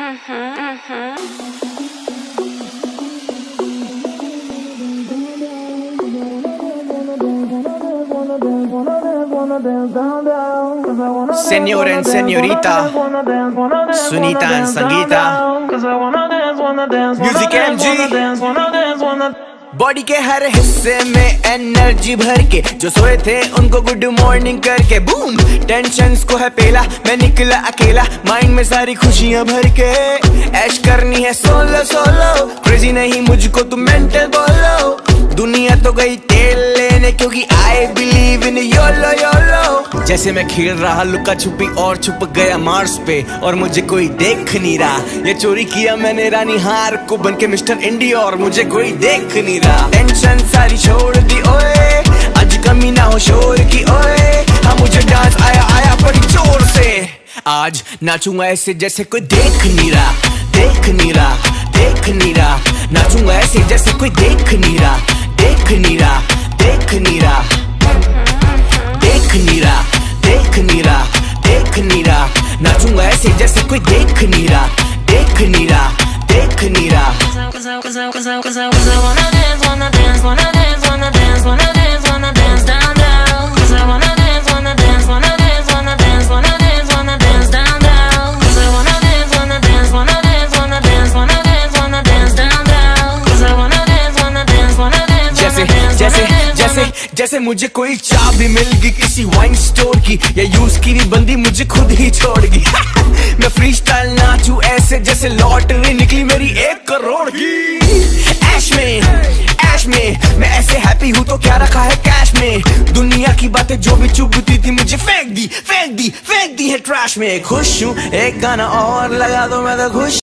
Señor and señorita, Sunita and Sangeeta, Music MG। Body के हर हिस्से में एनर्जी भर के जो सोए थे उनको गुड मॉर्निंग करके बूम टेंशन्स को है पेला, मैं निकला अकेला माइंड में सारी खुशियां भर के ऐश करनी है सोलो सोलो, क्रेजी नहीं मुझको तुम मेंटल बोलो। दुनिया तो गई तेल लेने क्योंकि I believe in YOLO YOLO. जैसे मैं खेल रहा लुका छुपी और छुप गया मार्स पे और मुझे कोई देख नहीं रहा। ये चोरी किया मैंने रानी हार को बन के मिस्टर इंडिया और मुझे कोई देख नहीं रहा। टेंशन सारी छोड़ दी ओए, आज कमी ना हो शोर की ओए। हाँ मुझे डांस आया आया बड़ी जोर से, आज नाचूंगा ऐसे जैसे कोई देख नहीं रहा, देख नहीं रहा, देख नहीं रहा। नाचूंगा ऐसे जैसे कोई देख नहीं रहा, देख नहीं रहा, देख नहीं रहा, देख नहीं रहा, देख नहीं रहा, देख नहीं रहा। नाचूंगा ऐसे जैसे कोई देख नहीं रहा, देख नहीं रहा, देख नहीं रहा। जैसे मुझे कोई चाबी मिल गई किसी वाइन स्टोर की या यूज की भी बंदी मुझे खुद ही छोड़गी। मैं फ्री स्टाइल नाचू ऐसे जैसे लॉटरी निकली मेरी 1 करोड़ की। ऐश में मैं ऐसे हैप्पी हूँ तो क्या रखा है कैश में। दुनिया की बातें जो भी चुभती थी मुझे फेंक दी है ट्रैश में। खुश हूँ एक गाना और लगा दो मैं तो खुश।